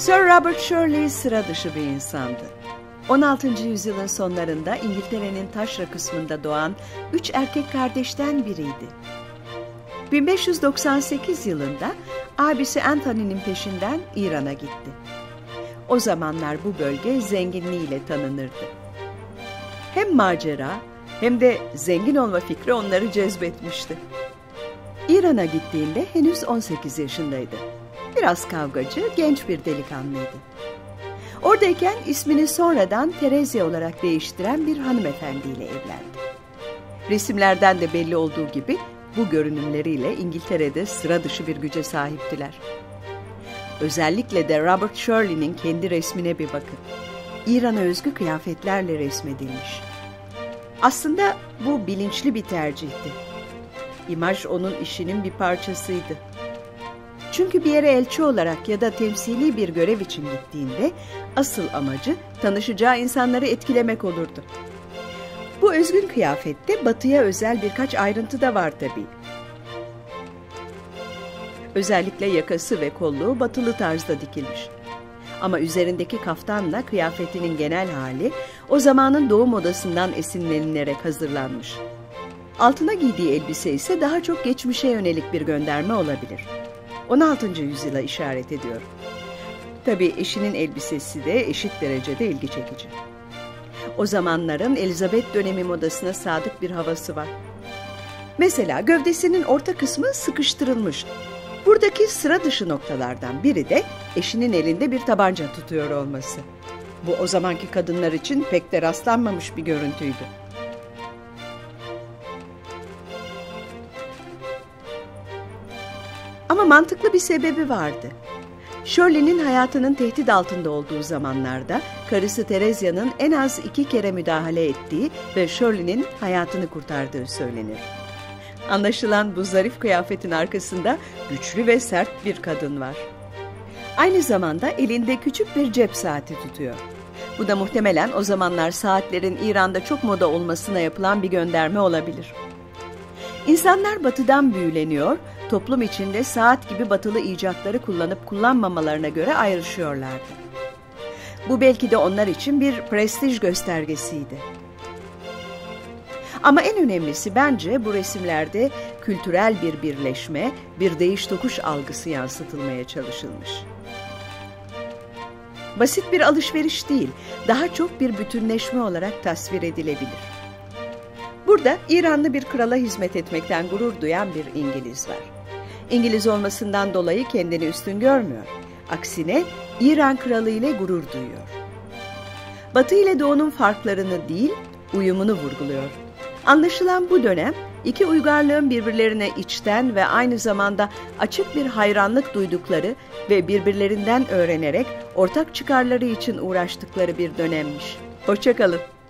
Sir Robert Shirley sıra dışı bir insandı. 16. yüzyılın sonlarında İngiltere'nin taşra kısmında doğan 3 erkek kardeşten biriydi. 1598 yılında abisi Anthony'nin peşinden İran'a gitti. O zamanlar bu bölge zenginliğiyle tanınırdı. Hem macera hem de zengin olma fikri onları cezbetmişti. İran'a gittiğinde henüz 18 yaşındaydı. Biraz kavgacı, genç bir delikanlıydı. Oradayken ismini sonradan Terezya olarak değiştiren bir hanımefendiyle evlendi. Resimlerden de belli olduğu gibi bu görünümleriyle İngiltere'de sıra dışı bir güce sahiptiler. Özellikle de Robert Shirley'nin kendi resmine bir bakın. İran'a özgü kıyafetlerle resmedilmiş. Aslında bu bilinçli bir tercihti. İmaj onun işinin bir parçasıydı. Çünkü bir yere elçi olarak ya da temsili bir görev için gittiğinde asıl amacı tanışacağı insanları etkilemek olurdu. Bu özgün kıyafette batıya özel birkaç ayrıntı da var tabii. Özellikle yakası ve kolluğu batılı tarzda dikilmiş. Ama üzerindeki kaftanla kıyafetinin genel hali o zamanın doğu modasından esinlenilerek hazırlanmış. Altına giydiği elbise ise daha çok geçmişe yönelik bir gönderme olabilir. 16. yüzyıla işaret ediyor. Tabii eşinin elbisesi de eşit derecede ilgi çekici. O zamanların Elizabeth dönemi modasına sadık bir havası var. Mesela gövdesinin orta kısmı sıkıştırılmış. Buradaki sıra dışı noktalardan biri de eşinin elinde bir tabanca tutuyor olması. Bu o zamanki kadınlar için pek de rastlanmamış bir görüntüydü. Ama mantıklı bir sebebi vardı. Shirley'nin hayatının tehdit altında olduğu zamanlarda karısı Terezya'nın en az 2 kere müdahale ettiği ve Shirley'nin hayatını kurtardığı söylenir. Anlaşılan bu zarif kıyafetin arkasında güçlü ve sert bir kadın var. Aynı zamanda elinde küçük bir cep saati tutuyor. Bu da muhtemelen o zamanlar saatlerin İran'da çok moda olmasına yapılan bir gönderme olabilir. İnsanlar batıdan büyüleniyor, toplum içinde saat gibi batılı icatları kullanıp kullanmamalarına göre ayrışıyorlardı. Bu belki de onlar için bir prestij göstergesiydi. Ama en önemlisi bence bu resimlerde kültürel bir birleşme, bir değiş tokuş algısı yansıtılmaya çalışılmış. Basit bir alışveriş değil, daha çok bir bütünleşme olarak tasvir edilebilir. Burada İranlı bir krala hizmet etmekten gurur duyan bir İngiliz var. İngiliz olmasından dolayı kendini üstün görmüyor. Aksine İran kralı ile gurur duyuyor. Batı ile Doğu'nun farklarını değil, uyumunu vurguluyor. Anlaşılan bu dönem iki uygarlığın birbirlerine içten ve aynı zamanda açık bir hayranlık duydukları ve birbirlerinden öğrenerek ortak çıkarları için uğraştıkları bir dönemmiş. Hoşça kalın.